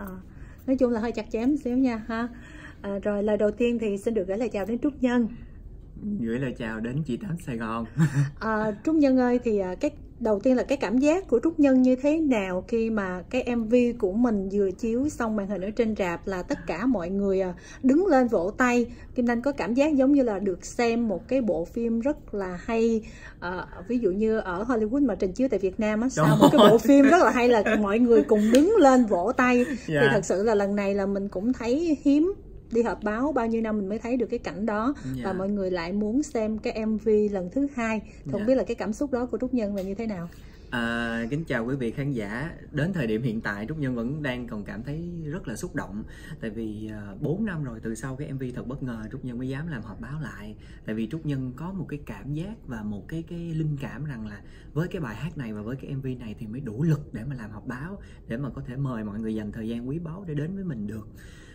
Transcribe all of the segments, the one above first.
Nói chung là hơi chặt chém xíu nha ha. Rồi lời đầu tiên thì xin được gửi lời chào đến Trúc Nhân. Gửi lời chào đến chị Tám Sài Gòn. Trúc Nhân ơi, thì cái đầu tiên là cái cảm giác của Trúc Nhân như thế nào khi mà cái MV của mình vừa chiếu xong màn hình ở trên rạp là tất cả mọi người đứng lên vỗ tay. Kim Thanh có cảm giác giống như là được xem một cái bộ phim rất là hay. Ví dụ như ở Hollywood mà trình chiếu tại Việt Nam á, sau một cái bộ phim rất là hay là mọi người cùng đứng lên vỗ tay. Thì thật sự là lần này là mình cũng thấy hiếm. Đi họp báo bao nhiêu năm mình mới thấy được cái cảnh đó. Và mọi người lại muốn xem cái MV lần thứ hai. Thì không biết là cái cảm xúc đó của Trúc Nhân là như thế nào? Kính chào quý vị khán giả. Đến thời điểm hiện tại Trúc Nhân vẫn đang còn cảm thấy rất là xúc động. Tại vì 4 năm rồi từ sau cái MV thật bất ngờ Trúc Nhân mới dám làm họp báo lại. Tại vì Trúc Nhân có một cái cảm giác và một cái linh cảm rằng là với cái bài hát này và với cái MV này thì mới đủ lực để mà làm họp báo, để mà có thể mời mọi người dành thời gian quý báu để đến với mình được.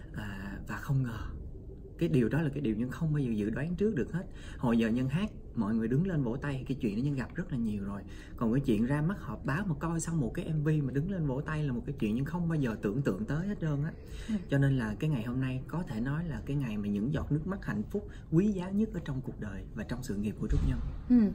Và không ngờ cái điều đó là cái điều Nhân không bao giờ dự đoán trước được hết. Hồi giờ Nhân hát mọi người đứng lên vỗ tay, cái chuyện đó Nhân gặp rất là nhiều rồi. Còn cái chuyện ra mắt họp báo mà coi xong một cái MV mà đứng lên vỗ tay là một cái chuyện Nhân không bao giờ tưởng tượng tới hết trơn á. Cho nên là cái ngày hôm nay có thể nói là cái ngày mà những giọt nước mắt hạnh phúc quý giá nhất ở trong cuộc đời và trong sự nghiệp của Trúc Nhân.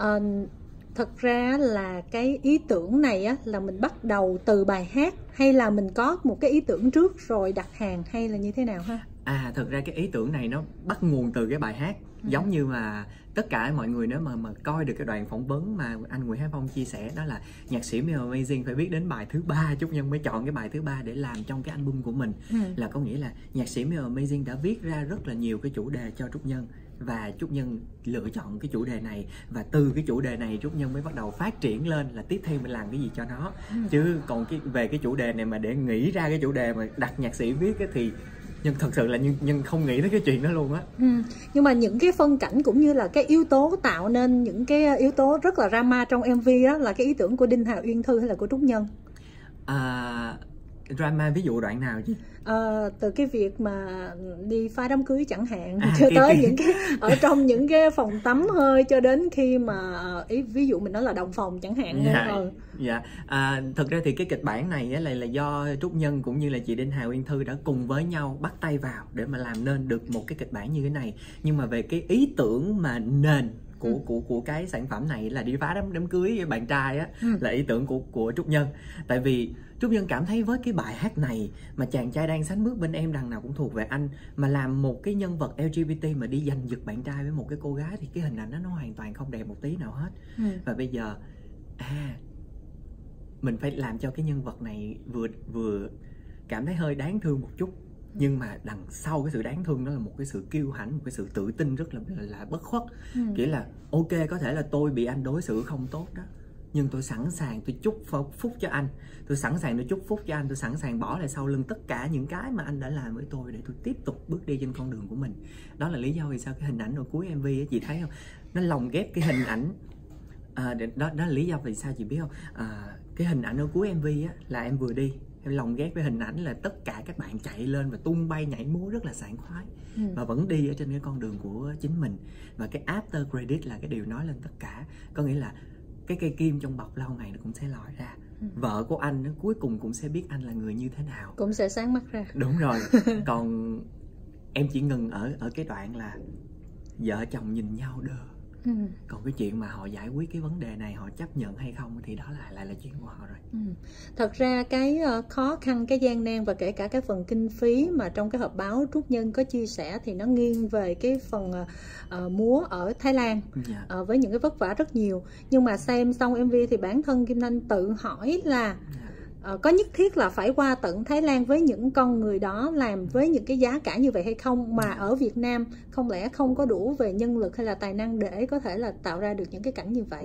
Thật ra là cái ý tưởng này á, là mình bắt đầu từ bài hát hay là mình có một cái ý tưởng trước rồi đặt hàng hay là như thế nào ha? Thật ra cái ý tưởng này nó bắt nguồn từ cái bài hát. Giống như mà tất cả mọi người nếu mà coi được cái đoạn phỏng vấn mà anh Nguyễn Hải Phong chia sẻ, đó là nhạc sĩ Mr Amazing phải biết đến bài thứ 3, Trúc Nhân mới chọn cái bài thứ 3 để làm trong cái album của mình. Là có nghĩa là nhạc sĩ Mr Amazing đã viết ra rất là nhiều cái chủ đề cho Trúc Nhân và Trúc Nhân lựa chọn cái chủ đề này, và từ cái chủ đề này Trúc Nhân mới bắt đầu phát triển lên là tiếp theo mình làm cái gì cho nó. Chứ còn về cái chủ đề này mà để nghĩ ra cái chủ đề mà đặt nhạc sĩ viết ấy, thì nhưng thật sự là nhân không nghĩ tới cái chuyện đó luôn á. Nhưng mà những cái phân cảnh cũng như là cái yếu tố tạo nên những cái yếu tố rất là drama trong MV đó là cái ý tưởng của Đinh Hà Uyên Thư hay là của Trúc Nhân? Drama ví dụ đoạn nào chứ? Từ cái việc mà đi phá đám cưới chẳng hạn, cho tới những cái ở trong những cái phòng tắm hơi, cho đến khi mà ví dụ mình nói là đồng phòng chẳng hạn. Thật ra thì cái kịch bản này á, là do Trúc Nhân cũng như là chị Đinh Hà Uyên Thư đã cùng với nhau bắt tay vào để mà làm nên được một cái kịch bản như thế này. Nhưng mà về cái ý tưởng mà nền của cái sản phẩm này là đi phá đám cưới bạn trai á, là ý tưởng của Trúc Nhân. Tại vì Trúc Nhân cảm thấy với cái bài hát này mà chàng trai đang sánh bước bên em đằng nào cũng thuộc về anh, mà làm một cái nhân vật LGBT mà đi giành giật bạn trai với một cái cô gái thì cái hình ảnh đó nó hoàn toàn không đẹp một tí nào hết. Và bây giờ mình phải làm cho cái nhân vật này vừa cảm thấy hơi đáng thương một chút, nhưng mà đằng sau cái sự đáng thương đó là một cái sự kiêu hãnh, một cái sự tự tin rất là bất khuất. Kiểu là ok, có thể là tôi bị anh đối xử không tốt đó, nhưng tôi sẵn sàng tôi chúc phúc cho anh, tôi sẵn sàng tôi chúc phúc cho anh, tôi sẵn sàng bỏ lại sau lưng tất cả những cái mà anh đã làm với tôi để tôi tiếp tục bước đi trên con đường của mình. Đó là lý do vì sao cái hình ảnh ở cuối MV á, chị thấy không, nó lồng ghép cái hình ảnh đó là lý do vì sao chị biết không, cái hình ảnh ở cuối MV á, là em vừa đi, em lồng ghép với hình ảnh là tất cả các bạn chạy lên và tung bay nhảy múa rất là sảng khoái, và vẫn đi ở trên cái con đường của chính mình. Và cái after credit là cái điều nói lên tất cả, có nghĩa là cái cây kim trong bọc lâu ngày nó cũng sẽ lòi ra. Vợ của anh nó cuối cùng cũng sẽ biết anh là người như thế nào, cũng sẽ sáng mắt ra. Đúng rồi. Còn em chỉ ngừng ở cái đoạn là vợ chồng nhìn nhau đơ. Còn cái chuyện mà họ giải quyết cái vấn đề này, họ chấp nhận hay không thì đó lại là chuyện của họ rồi. Thật ra cái khó khăn, cái gian nan và kể cả cái phần kinh phí mà trong cái họp báo Trúc Nhân có chia sẻ thì nó nghiêng về cái phần múa ở Thái Lan, với những cái vất vả rất nhiều. Nhưng mà xem xong MV thì bản thân Kim Thanh tự hỏi là có nhất thiết là phải qua tận Thái Lan với những con người đó làm với những cái giá cả như vậy hay không, mà ở Việt Nam không lẽ không có đủ về nhân lực hay là tài năng để có thể là tạo ra được những cái cảnh như vậy?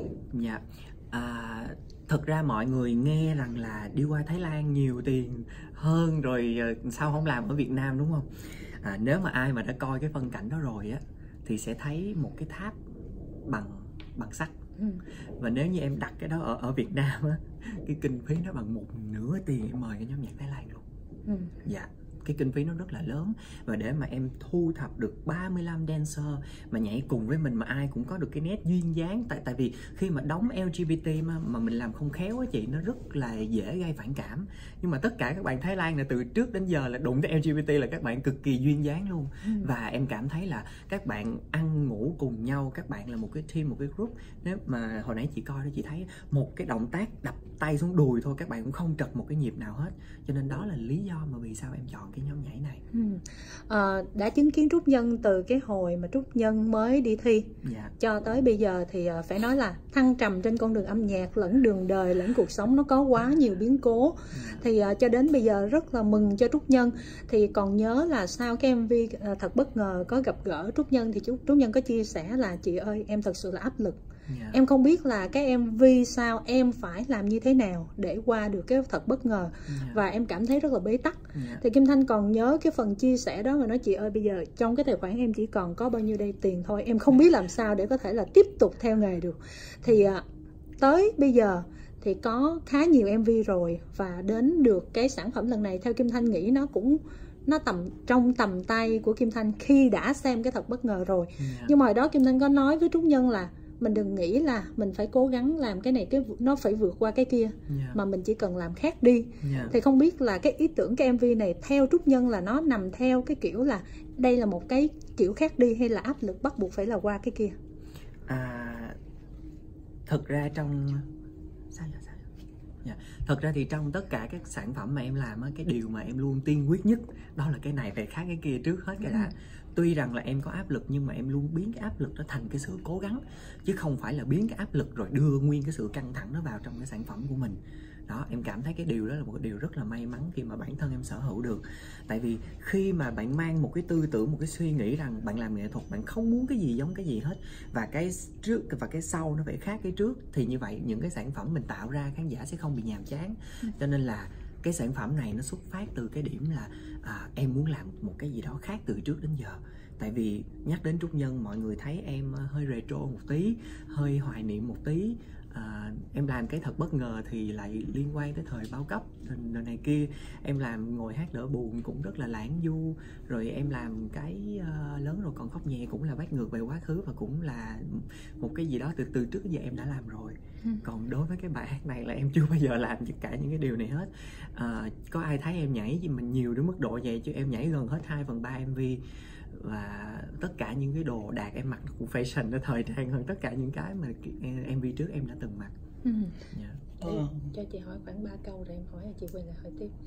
Thật ra mọi người nghe rằng là đi qua Thái Lan nhiều tiền hơn rồi, sao không làm ở Việt Nam, đúng không? Nếu mà ai mà đã coi cái phân cảnh đó rồi á thì sẽ thấy một cái tháp bằng sắt. Và nếu như em đặt cái đó ở Việt Nam á, cái kinh phí nó bằng 1/2 tiền em mời cái nhóm nhạc Thái Lan luôn. cái kinh phí nó rất là lớn, và để mà em thu thập được 35 dancer mà nhảy cùng với mình mà ai cũng có được cái nét duyên dáng, tại vì khi mà đóng LGBT mà mình làm không khéo á chị, nó rất là dễ gây phản cảm. Nhưng mà tất cả các bạn Thái Lan là từ trước đến giờ là đụng tới LGBT là các bạn cực kỳ duyên dáng luôn. Và em cảm thấy là các bạn ăn ngủ cùng nhau, các bạn là một cái team, một cái group. Nếu mà hồi nãy chị coi đó, chị thấy một cái động tác đập tay xuống đùi thôi các bạn cũng không trật một cái nhịp nào hết. Cho nên đó là lý do mà vì sao em chọn cái nhóm nhảy này. Đã chứng kiến Trúc Nhân từ cái hồi mà Trúc Nhân mới đi thi cho tới bây giờ thì phải nói là thăng trầm trên con đường âm nhạc lẫn đường đời lẫn cuộc sống, nó có quá nhiều biến cố. Thì cho đến bây giờ rất là mừng cho Trúc Nhân. Thì còn nhớ là sau cái MV Thật Bất Ngờ có gặp gỡ Trúc Nhân thì Trúc Nhân có chia sẻ là chị ơi em thật sự là áp lực. Em không biết là cái MV sao em phải làm như thế nào để qua được cái Thật Bất Ngờ. Và em cảm thấy rất là bế tắc. Thì Kim Thanh còn nhớ cái phần chia sẻ đó mà nói chị ơi bây giờ trong cái tài khoản em chỉ còn có bao nhiêu đây tiền thôi, em không biết làm sao để có thể là tiếp tục theo nghề được. Thì tới bây giờ thì có khá nhiều MV rồi, và đến được cái sản phẩm lần này theo Kim Thanh nghĩ nó trong tầm tay của Kim Thanh khi đã xem cái Thật Bất Ngờ rồi. Nhưng mà hồi đó Kim Thanh có nói với Trúc Nhân là mình đừng nghĩ là mình phải cố gắng làm cái này nó phải vượt qua cái kia, mà mình chỉ cần làm khác đi. Thì không biết là cái ý tưởng cái MV này theo Trúc Nhân là nó nằm theo cái kiểu là đây là một cái kiểu khác đi, hay là áp lực bắt buộc phải là qua cái kia? Thật ra thật ra thì trong tất cả các sản phẩm mà em làm á, cái điều mà em luôn tiên quyết nhất đó là cái này phải khác cái kia trước hết cái đã. Tuy rằng là em có áp lực nhưng mà em luôn biến cái áp lực đó thành cái sự cố gắng, chứ không phải là biến cái áp lực rồi đưa nguyên cái sự căng thẳng đó vào trong cái sản phẩm của mình. Đó, em cảm thấy cái điều đó là một cái điều rất là may mắn khi mà bản thân em sở hữu được. Tại vì khi mà bạn mang một cái tư tưởng, một cái suy nghĩ rằng bạn làm nghệ thuật, bạn không muốn cái gì giống cái gì hết, và cái trước và cái sau nó phải khác cái trước, thì như vậy những cái sản phẩm mình tạo ra khán giả sẽ không bị nhàm chán. Cho nên là cái sản phẩm này nó xuất phát từ cái điểm là em muốn làm một cái gì đó khác từ trước đến giờ. Tại vì nhắc đến Trúc Nhân mọi người thấy em hơi retro một tí, hơi hoài niệm một tí. Em làm cái Thật Bất Ngờ thì lại liên quan tới thời bao cấp đời này kia. Em làm Ngồi Hát Đỡ Buồn cũng rất là lãng du. Rồi em làm cái Lớn Rồi Còn Khóc Nhẹ cũng là bắt ngược về quá khứ, và cũng là một cái gì đó từ trước đến giờ em đã làm rồi. Còn đối với cái bài hát này là em chưa bao giờ làm tất cả những cái điều này hết. Có ai thấy em nhảy gì mình nhiều đến mức độ vậy, chứ em nhảy gần hết 2/3 MV. Và tất cả những cái đồ đạc em mặc cũng fashion, nó thời trang hơn tất cả những cái mà MV trước em đã từng mặc. Cho chị hỏi khoảng 3 câu rồi em hỏi là chị quay lại hỏi tiếp.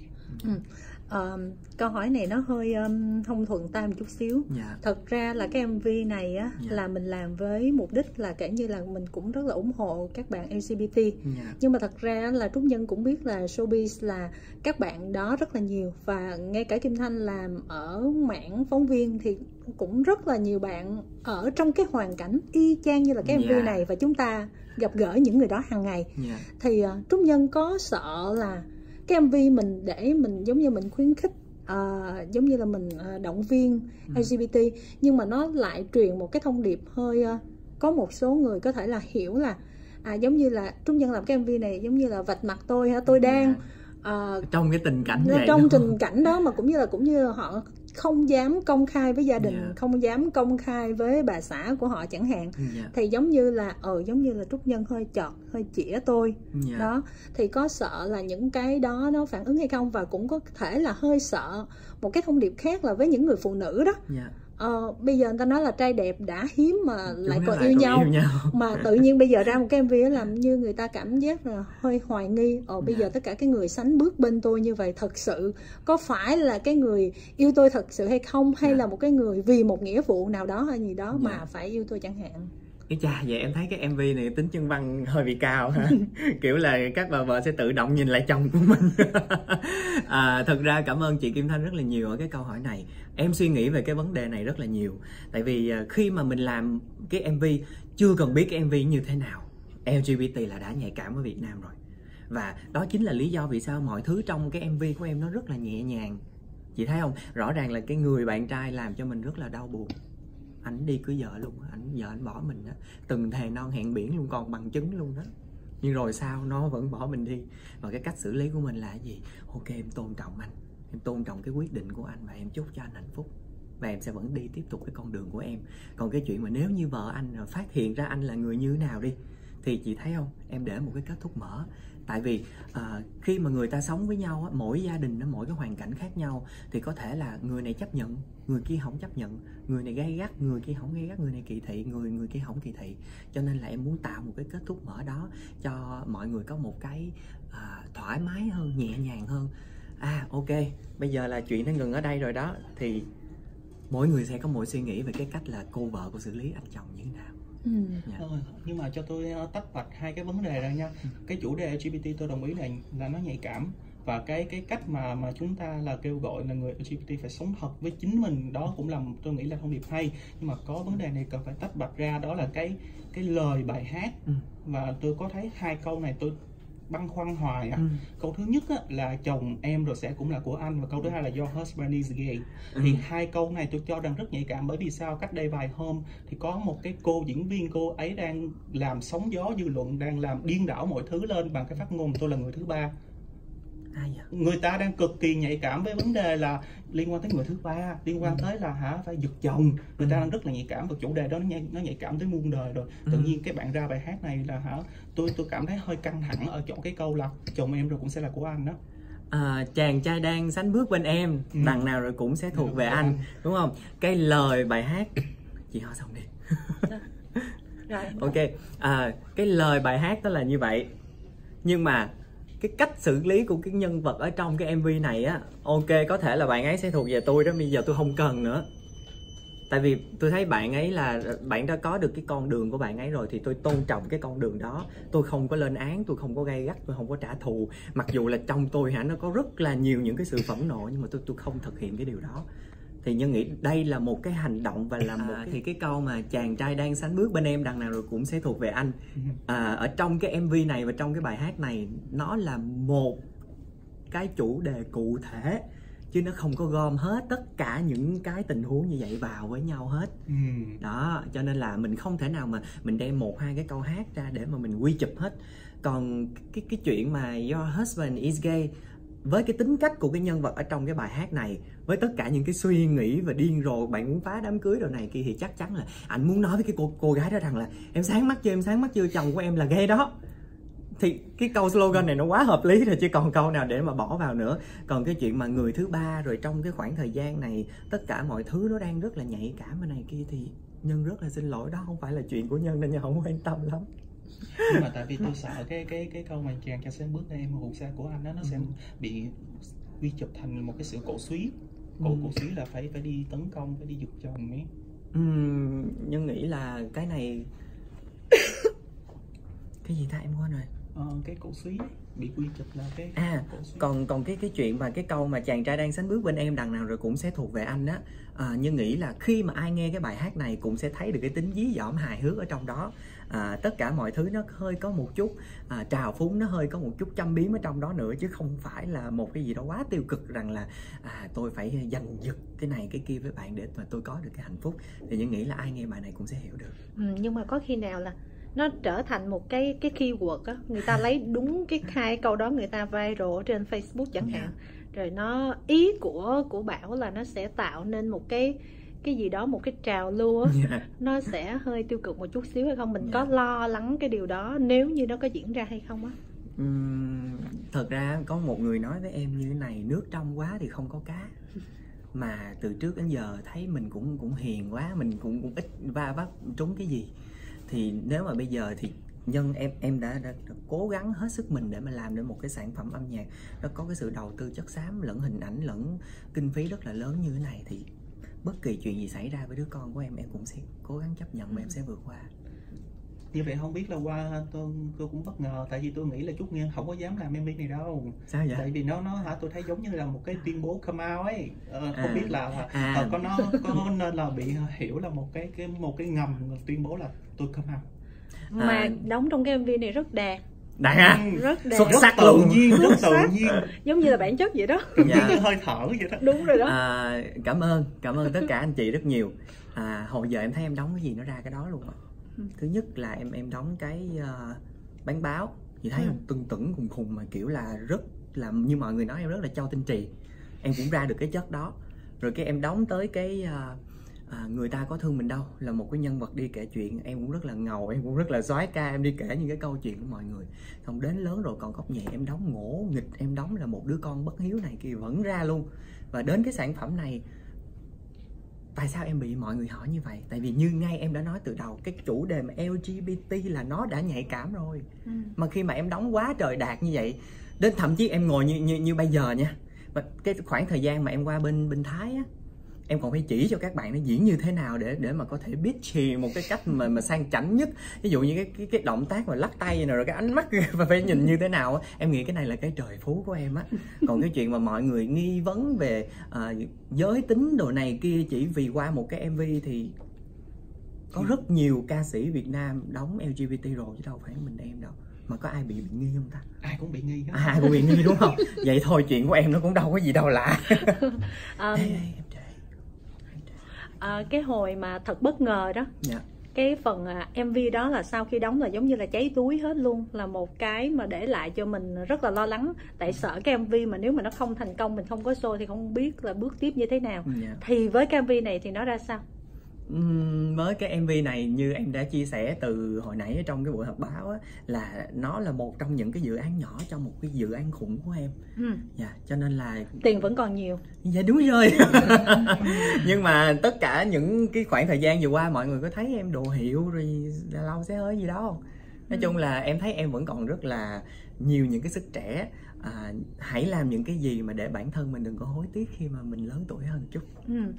Câu hỏi này nó hơi không thuận tay một chút xíu. Thật ra là cái MV này á, là mình làm với mục đích là kể như là mình cũng rất là ủng hộ các bạn LGBT. Nhưng mà thật ra là Trúc Nhân cũng biết là showbiz là các bạn đó rất là nhiều, và ngay cả Kim Thanh làm ở mảng phóng viên thì cũng rất là nhiều bạn ở trong cái hoàn cảnh y chang như là cái MV này, và chúng ta gặp gỡ những người đó hàng ngày. Thì Trúc Nhân có sợ là cái MV mình để mình giống như mình khuyến khích, giống như là mình động viên LGBT, nhưng mà nó lại truyền một cái thông điệp hơi có một số người có thể là hiểu là giống như là Trúc Nhân làm cái MV này giống như là vạch mặt tôi ha, tôi đang trong cái tình cảnh vậy, trong tình cảnh đó, mà cũng như là họ không dám công khai với gia đình, không dám công khai với bà xã của họ chẳng hạn. Thì giống như là Trúc Nhân hơi chĩa tôi. Đó, thì có sợ là những cái đó nó phản ứng hay không, và cũng có thể là hơi sợ một cái thông điệp khác là với những người phụ nữ đó. Bây giờ người ta nói là trai đẹp đã hiếm mà lại còn yêu nhau. Mà tự nhiên bây giờ ra một cái MV làm như người ta cảm giác là hơi hoài nghi. Bây giờ tất cả cái người sánh bước bên tôi như vậy thật sự có phải là cái người yêu tôi thật sự hay không, hay là một cái người vì một nghĩa vụ nào đó hay gì đó mà phải yêu tôi chẳng hạn. Cái chà, vậy em thấy cái MV này tính chân văn hơi bị cao ha. Kiểu là các bà vợ sẽ tự động nhìn lại chồng của mình. Thật ra cảm ơn chị Kim Thanh rất là nhiều ở cái câu hỏi này. Em suy nghĩ về cái vấn đề này rất là nhiều. Tại vì khi mà mình làm cái MV, chưa cần biết cái MV như thế nào, LGBT là đã nhạy cảm ở Việt Nam rồi. Và đó chính là lý do vì sao mọi thứ trong cái MV của em nó rất là nhẹ nhàng. Chị thấy không? Rõ ràng là cái người bạn trai làm cho mình rất là đau buồn. Ảnh đi cưới vợ luôn, vợ anh bỏ mình đó, từng thề non hẹn biển luôn, còn bằng chứng luôn đó. Nhưng rồi sao nó vẫn bỏ mình đi. Và cái cách xử lý của mình là gì? Ok, em tôn trọng anh, em tôn trọng cái quyết định của anh và em chúc cho anh hạnh phúc, và em sẽ vẫn đi tiếp tục cái con đường của em. Còn cái chuyện mà nếu như vợ anh phát hiện ra anh là người như thế nào đi, thì chị thấy không, em để một cái kết thúc mở. Tại vì khi mà người ta sống với nhau, mỗi gia đình nó mỗi cái hoàn cảnh khác nhau, thì có thể là người này chấp nhận, người kia không chấp nhận, người này gay gắt, người kia không gay gắt, người này kỳ thị, người kia không kỳ thị. Cho nên là em muốn tạo một cái kết thúc mở đó cho mọi người có một cái thoải mái hơn, nhẹ nhàng hơn. Ok, bây giờ là chuyện nó ngừng ở đây rồi đó, thì mỗi người sẽ có mỗi suy nghĩ về cái cách là cô vợ của xử lý anh chồng như thế nào. Nhưng mà cho tôi tách bạch hai cái vấn đề ra nha. Cái chủ đề LGBT tôi đồng ý là nó nhạy cảm, và cái cách mà chúng ta là kêu gọi là người LGBT phải sống thật với chính mình, đó cũng là tôi nghĩ là thông điệp hay. Nhưng mà có vấn đề này cần phải tách bạch ra, đó là cái lời bài hát. Và tôi có thấy hai câu này tôi băn khoăn hoài Câu thứ nhất là chồng em rồi sẽ cũng là của anh, và câu thứ hai là your husband is gay. Thì hai câu này tôi cho rằng rất nhạy cảm, bởi vì sao? Cách đây vài hôm thì có một cái cô diễn viên, cô ấy đang làm sóng gió dư luận, đang làm điên đảo mọi thứ lên bằng cái phát ngôn tôi là người thứ ba. Người ta đang cực kỳ nhạy cảm với vấn đề là liên quan tới người thứ ba, liên quan tới là phải giật chồng. Người ta đang rất là nhạy cảm, và chủ đề đó nó nhạy cảm tới muôn đời rồi. Tự nhiên cái bạn ra bài hát này là tôi cảm thấy hơi căng thẳng ở chỗ cái câu là chồng em rồi cũng sẽ là của anh đó. Chàng trai đang sánh bước bên em, đằng nào rồi cũng sẽ thuộc về anh, đúng không? Cái lời bài hát, chị hỏi xong đi. Rồi. Ok, cái lời bài hát đó là như vậy, nhưng mà cái cách xử lý của cái nhân vật ở trong cái MV này ok, có thể là bạn ấy sẽ thuộc về tôi đó, bây giờ tôi không cần nữa. Tại vì tôi thấy bạn ấy là bạn đã có được cái con đường của bạn ấy rồi, thì tôi tôn trọng cái con đường đó. Tôi không có lên án, tôi không có gay gắt, tôi không có trả thù. Mặc dù là trong tôi nó có rất là nhiều những cái sự phẫn nộ, nhưng mà tôi không thực hiện cái điều đó. Thì Nhân nghĩ đây là một cái hành động và là một thì cái câu mà chàng trai đang sánh bước bên em, đằng nào rồi cũng sẽ thuộc về anh. Ở trong cái MV này và trong cái bài hát này, nó là một cái chủ đề cụ thể, chứ nó không có gom hết tất cả những cái tình huống như vậy vào với nhau hết. Đó, cho nên là mình không thể nào mà mình đem một hai cái câu hát ra để mà mình quy chụp hết. Còn cái chuyện mà your husband is gay, với cái tính cách của cái nhân vật ở trong cái bài hát này, với tất cả những cái suy nghĩ và điên rồ bạn muốn phá đám cưới đồ này kia, thì chắc chắn là anh muốn nói với cái cô gái đó rằng là em sáng mắt chưa, chồng của em là gay đó. Thì cái câu slogan này nó quá hợp lý rồi, chứ còn câu nào để mà bỏ vào nữa. Còn cái chuyện mà người thứ ba rồi trong cái khoảng thời gian này tất cả mọi thứ nó đang rất là nhạy cảm bên này kia, thì Nhân rất là xin lỗi, đó không phải là chuyện của Nhân nên Nhân không quan tâm lắm. Nhưng mà tại vì tôi sợ cái câu mà chàng trai sẽ bước lên em hụt xa của anh đó, nó sẽ bị quy chụp thành một cái sự cổ suý. Cổ suý là phải đi tấn công, phải đi giật chồng ấy. Nhân nghĩ là cái này cái gì ta, em quên rồi. Cái cổ suý bị quy chụp là cái cổ suý. Còn cái chuyện mà cái câu mà chàng trai đang sánh bước bên em, đằng nào rồi cũng sẽ thuộc về anh á, Nhân nghĩ là khi mà ai nghe cái bài hát này cũng sẽ thấy được cái tính dí dỏm hài hước ở trong đó. Tất cả mọi thứ nó hơi có một chút trào phúng, nó hơi có một chút châm biếm ở trong đó nữa, chứ không phải là một cái gì đó quá tiêu cực rằng là tôi phải giành giật cái này cái kia với bạn để mà tôi có được cái hạnh phúc. Thì Nhân nghĩ là ai nghe bài này cũng sẽ hiểu được. Nhưng mà có khi nào là nó trở thành một cái keyword á, người ta lấy đúng cái hai câu đó, người ta viral trên Facebook chẳng hạn, rồi nó ý của Bảo là nó sẽ tạo nên một cái gì đó, một cái trào lưu á, nó sẽ hơi tiêu cực một chút xíu hay không? Mình có lo lắng cái điều đó nếu như nó có diễn ra hay không á? Thật ra có một người nói với em như thế này: nước trong quá thì không có cá. Mà từ trước đến giờ thấy mình cũng hiền quá, mình cũng ít va vấp trúng cái gì. Thì nếu mà bây giờ thì Nhân em đã cố gắng hết sức mình để mà làm được một cái sản phẩm âm nhạc nó có cái sự đầu tư chất xám lẫn hình ảnh lẫn kinh phí rất là lớn như thế này, thì bất kỳ chuyện gì xảy ra với đứa con của em cũng sẽ cố gắng chấp nhận và em sẽ vượt qua. Như vậy không biết là qua tôi cũng bất ngờ, tại vì tôi nghĩ là Trúc Nghiên không có dám làm MV này đâu. Sao vậy? Tại vì nó tôi thấy giống như là một cái tuyên bố come out ấy. Không biết là có nên là bị hiểu là một cái ngầm tuyên bố là tôi come out. Mà đóng trong cái MV này rất đạt. Đạt à? Rất đẹp. Xuất sắc luôn. Rất tự nhiên. Giống như là bản chất vậy đó. Hơi thở vậy đó. Đúng rồi đó. Cảm ơn tất cả anh chị rất nhiều. Hồi giờ em thấy em đóng cái gì nó ra cái đó luôn á. Thứ nhất là em đóng cái bán báo, chị thấy không, tưng tửng khùng khùng mà kiểu là rất là như mọi người nói em rất là châu tinh trì. em cũng ra được cái chất đó. Rồi cái em đóng tới cái Người Ta Có Thương Mình Đâu, là một cái nhân vật đi kể chuyện. Em cũng rất là ngầu, em cũng rất là soái ca, em đi kể những cái câu chuyện của mọi người. Xong đến lớn rồi còn Góc Nhẹ em đóng ngỗ nghịch, em đóng là một đứa con bất hiếu này kia vẫn ra luôn. Và đến cái sản phẩm này, tại sao em bị mọi người hỏi như vậy? Tại vì như ngay em đã nói từ đầu, cái chủ đề mà LGBT là nó đã nhạy cảm rồi. Mà khi mà em đóng quá trời đạt như vậy, đến thậm chí em ngồi như bây giờ nha, và cái khoảng thời gian mà em qua bên Thái á, em còn phải chỉ cho các bạn nó diễn như thế nào để mà có thể bitchy một cái cách mà sang chảnh nhất. Ví dụ như cái động tác mà lắc tay này, rồi cái ánh mắt và phải nhìn như thế nào á. Em nghĩ cái này là cái trời phú của em á. Còn cái chuyện mà mọi người nghi vấn về giới tính đồ này kia chỉ vì qua một cái MV thì có rất nhiều ca sĩ Việt Nam đóng LGBT rồi chứ đâu phải mình em đâu. Mà có ai bị nghi không ta? Ai cũng bị nghi hết. Ai cũng bị nghi đúng không? Vậy thôi chuyện của em nó cũng đâu có gì đâu lạ. Cái hồi mà thật bất ngờ đó, cái phần MV đó là sau khi đóng là giống như là cháy túi hết luôn, là một cái mà để lại cho mình rất là lo lắng. Tại sợ cái MV mà nếu mà nó không thành công, mình không có show thì không biết là bước tiếp như thế nào. Thì với cái MV này thì nó ra sao? Với cái MV này như em đã chia sẻ từ hồi nãy trong cái buổi họp báo á, là nó là một trong những cái dự án nhỏ trong một cái dự án khủng của em. Cho nên là tiền vẫn còn nhiều. Dạ đúng rồi. Nhưng mà tất cả những cái khoảng thời gian vừa qua mọi người có thấy em đồ hiệu rồi lâu xe hơi gì đâu. Nói chung là em thấy em vẫn còn rất là nhiều những cái sức trẻ. Hãy làm những cái gì mà để bản thân mình đừng có hối tiếc khi mà mình lớn tuổi hơn chút.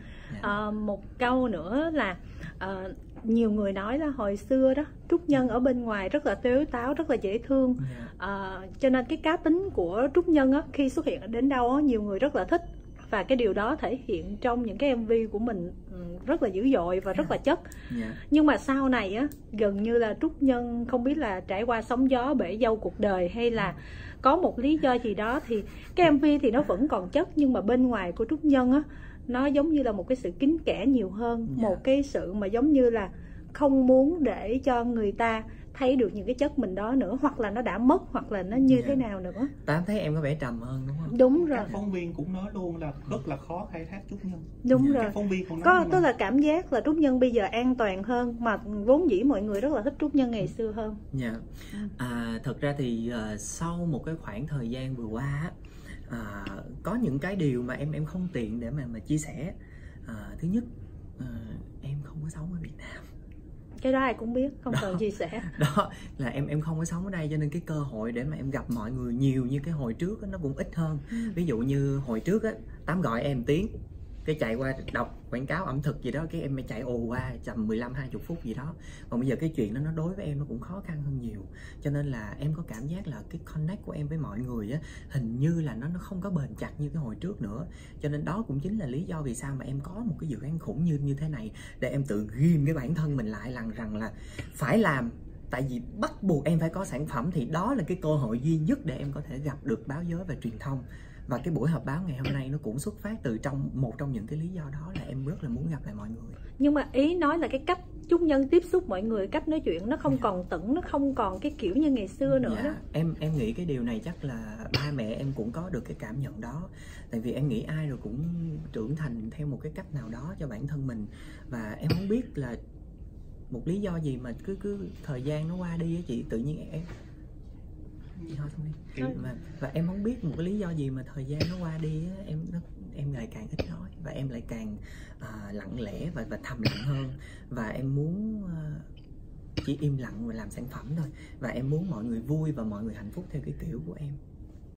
Một câu nữa là nhiều người nói là hồi xưa đó Trúc Nhân ở bên ngoài rất là tếu táo, rất là dễ thương. Cho nên cái cá tính của Trúc Nhân á, khi xuất hiện đến đâu á, nhiều người rất là thích. Và cái điều đó thể hiện trong những cái MV của mình rất là dữ dội và rất là chất. Nhưng mà sau này á, gần như là Trúc Nhân không biết là trải qua sóng gió bể dâu cuộc đời hay là có một lý do gì đó, thì cái MV thì nó vẫn còn chất, nhưng mà bên ngoài của Trúc Nhân á, nó giống như là một cái sự kín kẽ nhiều hơn. Một cái sự mà giống như là không muốn để cho người ta thấy được những cái chất mình đó nữa, hoặc là nó đã mất, hoặc là nó như thế nào nữa. Ta thấy em có vẻ trầm hơn đúng không? Đúng rồi. Các phóng viên cũng nói luôn là rất là khó khai thác Trúc Nhân. Đúng rồi. Các phóng viên cũng nói tức là cảm giác là Trúc Nhân bây giờ an toàn hơn, mà vốn dĩ mọi người rất là thích Trúc Nhân ngày xưa hơn. Thật ra thì sau một cái khoảng thời gian vừa qua có những cái điều mà em không tiện để mà chia sẻ. Thứ nhất, em không có sống ở Việt Nam. Cái đó ai cũng biết, không cần chia sẻ. Đó là em không có sống ở đây, cho nên cái cơ hội để mà em gặp mọi người nhiều như cái hồi trước nó cũng ít hơn. Ví dụ như hồi trước á, Tám gọi em tiếng, cái chạy qua đọc quảng cáo ẩm thực gì đó, cái em mới chạy ồ qua tầm 15-20 phút gì đó. Còn bây giờ cái chuyện đó nó đối với em nó cũng khó khăn hơn nhiều. Cho nên là em có cảm giác là cái connect của em với mọi người á, hình như là nó không có bền chặt như cái hồi trước nữa. Cho nên đó cũng chính là lý do vì sao mà em có một cái dự án khủng như thế này, để em tự ghim cái bản thân mình lại rằng là phải làm. Tại vì bắt buộc em phải có sản phẩm, thì đó là cái cơ hội duy nhất để em có thể gặp được báo giới và truyền thông. Và cái buổi họp báo ngày hôm nay nó cũng xuất phát từ một trong những cái lý do đó, là em rất là muốn gặp lại mọi người. Nhưng mà ý nói là cái cách Trúc Nhân tiếp xúc mọi người, cách nói chuyện nó không còn tửng, nó không còn cái kiểu như ngày xưa nữa đó. Em nghĩ cái điều này chắc là ba mẹ em cũng có được cái cảm nhận đó. Tại vì em nghĩ ai rồi cũng trưởng thành theo một cái cách nào đó cho bản thân mình. Và em không biết là một lý do gì mà cứ thời gian nó qua đi á chị, tự nhiên em thôi đi. Và em không biết một cái lý do gì mà thời gian nó qua đi á, em ngày càng ít nói, và em lại càng lặng lẽ và thầm lặng hơn. Và em muốn chỉ im lặng và làm sản phẩm thôi. Và em muốn mọi người vui và mọi người hạnh phúc theo cái kiểu của em.